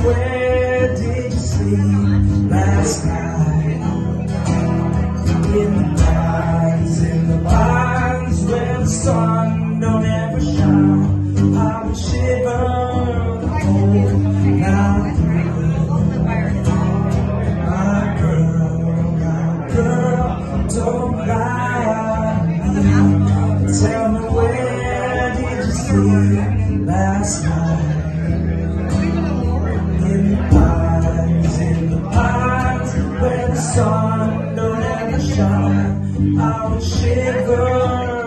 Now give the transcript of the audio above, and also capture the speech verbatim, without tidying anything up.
where did you sleep last night? In the pines, in the pines, where the sun don't ever shine. I would shiver the whole night through. My girl, my girl, don't lie. Tell me, where did you sleep last night? In the pines, in the pines, where the sun don't ever shine. I would shiver